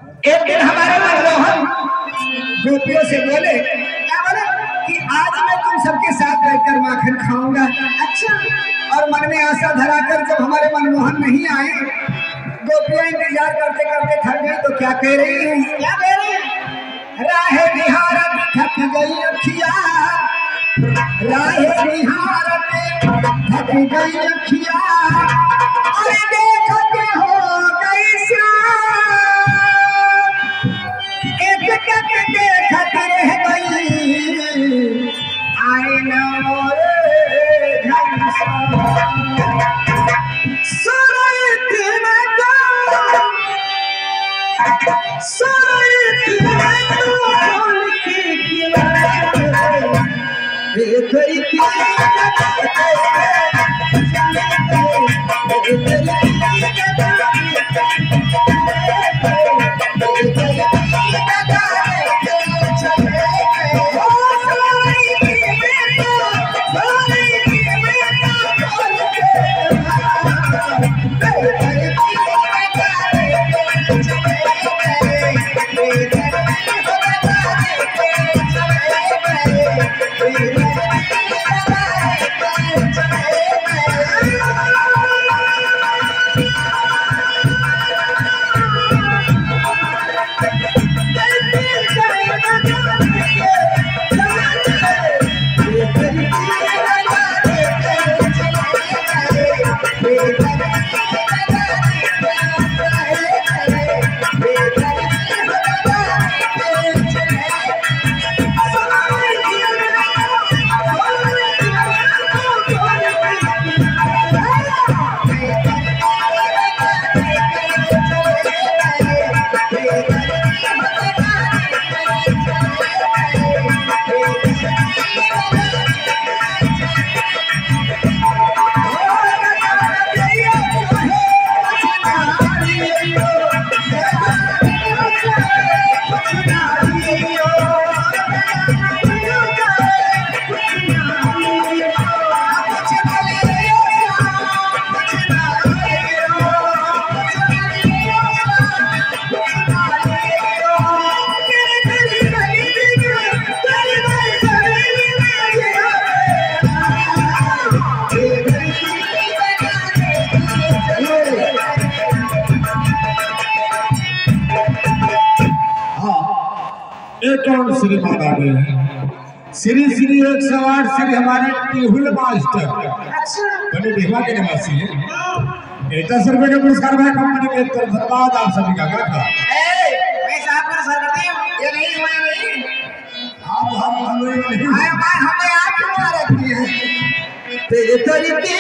एक दिन हमारे मनमोहन गोपियों से बोले, क्या बोले कि आज मैं तुम सबके साथ बैठकर माखन खाऊंगा। अच्छा। और मन में आशा धराकर जब हमारे मनमोहन नहीं आए, गोपियां इंतजार करते करते थक गई, तो क्या कह रही है, क्या कह रही है, राहे निहारत थक गई अखिया, राहे निहारत थक गई अखिया, अरे देखते हो गई एक टक देखत रह गई, आए न मोरे sorhiti में sorhiti kholke kewad, एक और श्री माता गई है, श्री श्री 108 श्री हमारे टिहुल मास्टर बड़े ढेवा के निवासी है। 10 रुपए का पुरस्कार भाई कंपनी के तरफ धन्यवाद आप सभी का। मैं साहब का सर करते हैं, ये नहीं हुआ नहीं, हम नहीं आए भाई, हमें आप क्यों रखती है तेरे तरीके